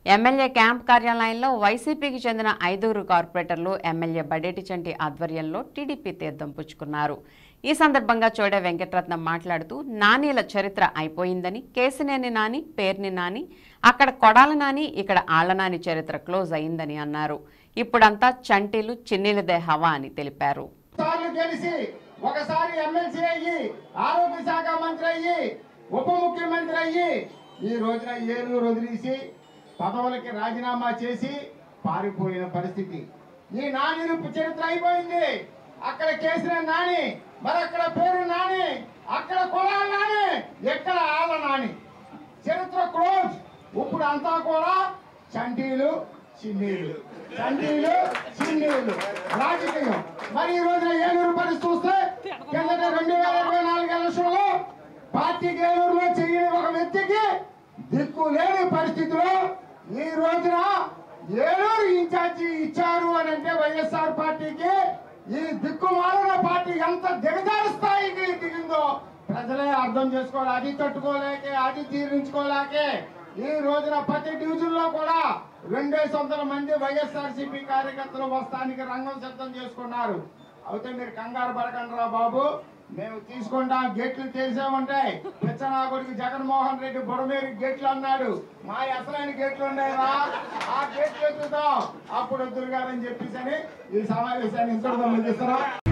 MLA camp కార్యాలయంలో వైసీపీకి చెందిన 5 కార్పొరేటర్లు ఎమ్మెల్యే బడేటి చంటి ఆధ్వర్యంలో టీడీపీ తీర్థం పుచ్చుకున్నారు. ఈ సందర్భంగా చోడే వెంకటరత్నం మాట్లాడుతూ నానీల చరిత్ర అయిపోయిందని, కేసినేని నాని, పేర్ని నాని, అక్కడ కొడాల నాని, ఇక్కడ ఆళ్ల నాని చరిత్ర క్లోజ్ అయిందని అన్నారు. ఇప్పుడంతా చంటీలు చిన్నీలదే హవా అని తెలిపారు. ఒకసారి ఎమ్మెల్సీ అయ్యి, ఆరోగ్య శాఖ మంత్రి అయ్యి, ఉప ముఖ్యమంత్రి అయ్యి, ఈ రోజున ఏలూరు వదిలేసి పదవులకి రాజీనామా చేసి పారిపోయిన పరిస్థితి. ఈ నాని చరిత్ర అయిపోయింది. అక్కడ కేసినేని నాని, మరి అక్కడ పేరు నాని, అక్కడ కొడాల నాని, ఎక్కడ ఆళ్ల నాని, చరిత్ర క్లోజ్. ఇప్పుడు అంతా కూడా చంటీలు చిన్నీలు, చంటీలు చిన్నీలు రాజకీయం. మరి ఈ రోజున ఏలూరు పరిస్థితి చూస్తే కిందట 2024 ఎలక్షన్లో పార్టీకి ఏలూరులో చేయని ఒక వ్యక్తికి దిక్కు లేని పరిస్థితిలో ఈ రోజున ఏలూరు ఇన్ఛార్జి ఇచ్చారు అని అంటే వైఎస్ఆర్ పార్టీకి ఈ దిక్కుమాలిన పార్టీ ఎంత దిగజారు స్థాయికి దిగిందో ప్రజలే అర్థం చేసుకోవాలి. అది తట్టుకోలేకే, అది తీరించుకోలేకే ఈ రోజున ప్రతి డివిజన్ లో కూడా 200 మంది వైఎస్ఆర్సీపీ కార్యకర్తలు వస్తానికి రంగం సిద్ధం చేసుకున్నారు. అయితే మీరు కంగారు పడకండి రా బాబు, మేము తీసుకుంటాం, గేట్లు తెలిసామంటాయి. పిచ్చనాగుడికి జగన్మోహన్ రెడ్డి బుడమేరు గేట్లు అన్నాడు, మా అసలైన గేట్లు ఉన్నాయిరా, ఆ గేట్లు ఎత్తుతాం, అప్పుడు వద్దురు గారని చెప్పేసి ఈ సమావేశాన్ని ఇంతటితో ముగిస్తున్నాం.